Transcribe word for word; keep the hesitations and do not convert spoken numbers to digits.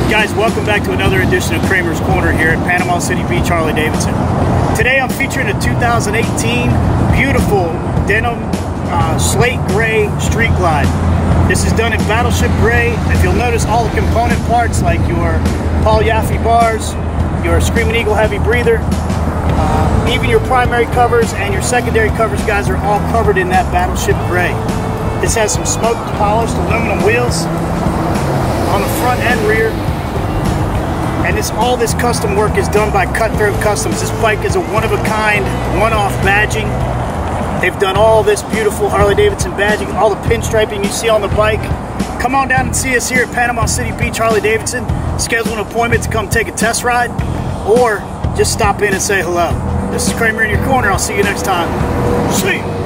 Guys, welcome back to another edition of Kramer's Corner here at Panama City Beach, Harley-Davidson. Today I'm featuring a two thousand eighteen beautiful denim uh, slate gray street glide. This is done in Battleship Grey. If you'll notice, all the component parts like your Paul Yaffe bars, your Screaming Eagle heavy breather, uh, even your primary covers and your secondary covers, guys, are all covered in that Battleship Grey. This has some smoked polished aluminum wheels on the front and rear. And this, all this custom work is done by Kutthroat Kustoms. This bike is a one-of-a-kind, one-off badging. They've done all this beautiful Harley-Davidson badging, all the pinstriping you see on the bike. Come on down and see us here at Panama City Beach, Harley-Davidson. Schedule an appointment to come take a test ride, or just stop in and say hello. This is Kramer in your corner. I'll see you next time. See you.